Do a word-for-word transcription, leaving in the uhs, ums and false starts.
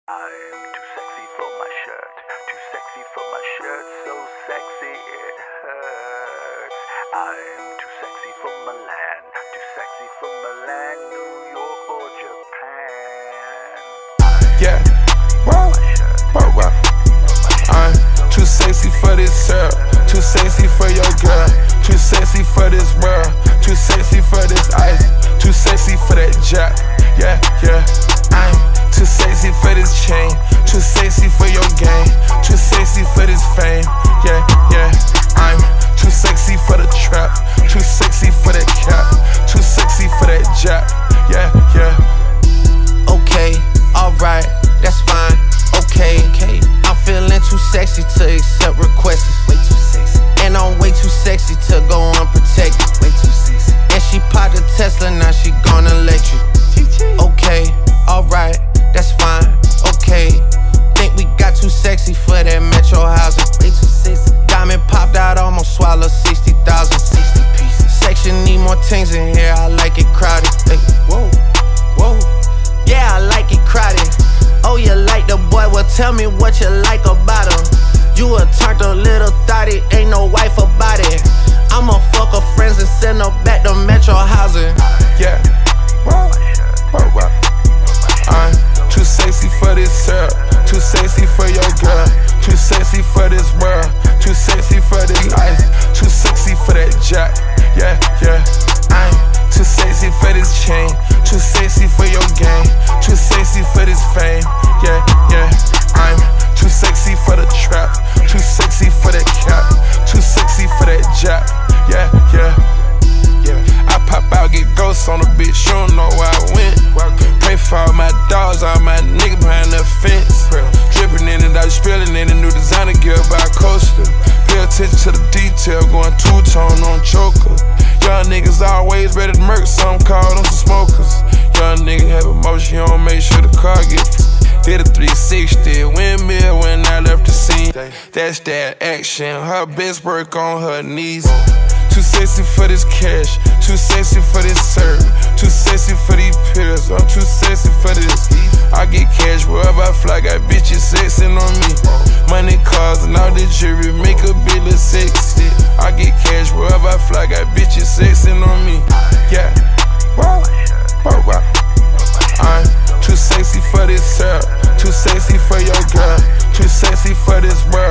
I'm too sexy for my shirt, too sexy for my shirt, so sexy it hurts. I'm too sexy for Milan, too sexy for Milan, New York or Japan. Yeah, wow, wow, wow. I'm too sexy for this syrup, too sexy for your girl, too sexy for this world, too sexy for this ice, too sexy for that jack. Yeah, yeah. I'm too sexy for this chain, too sexy for your game, too sexy for this fame. Yeah, yeah. I'm too sexy for the trap, too sexy for that cap, too sexy for that jack. Yeah, yeah. Okay, alright, that's fine. Okay, okay. I'm feeling too sexy to accept requests. Way too sexy. And I'm way too sexy to go unprotected. Way too sexy. And she popped a Tesla, now she gonna let you. Okay, alright, that's fine. Okay, think we got too sexy for that metro housing. Way too sexy. Diamond popped out, almost swallowed sixty thousand. sixty pieces. Section need more things in here, I like it crowded. Hey, whoa, whoa. Yeah, I like it crowded. Oh, you like the boy? Well, tell me what you like about him. You a turned a little thotty, ain't no wife about it. I'ma fuck her friends and send her back to metro housing. Yeah, wow, wow, wow. I'm too sexy for this syrup, too sexy for your girl, too sexy for this world, too sexy for this ice, too sexy for that jack. Yeah, yeah. I'm too sexy for this chain, too sexy for your game, too sexy for this fame. Yeah, yeah. I'm too sexy for the trap, too sexy for that cap, too sexy for that jack. Yeah, yeah. I pop out, get ghosts on the bitch, you don't know where I went. Pray for all my dogs, all my niggas behind the fence. Dripping in it, I was spilling in a new designer gear by coaster. Pay attention to the detail, going two-tone on choker. Young niggas always ready to murk, some call them some smokers. Young nigga have emotion, you don't make sure the car gets. Did a three sixty, windmill when I left the scene. That's that action, her best work on her knees. Too sexy for this cash, too sexy for this serve, too sexy for these pills, I'm too sexy for this. I get cash wherever I fly, got bitches sexing on me. Money, cars, and all the jewelry make a bitch look sexy. I get cash wherever I fly, got bitches sexing on me. Yeah, wow, wow, wow. I'm too sexy for this syrup, too sexy for your girl, too sexy for this world.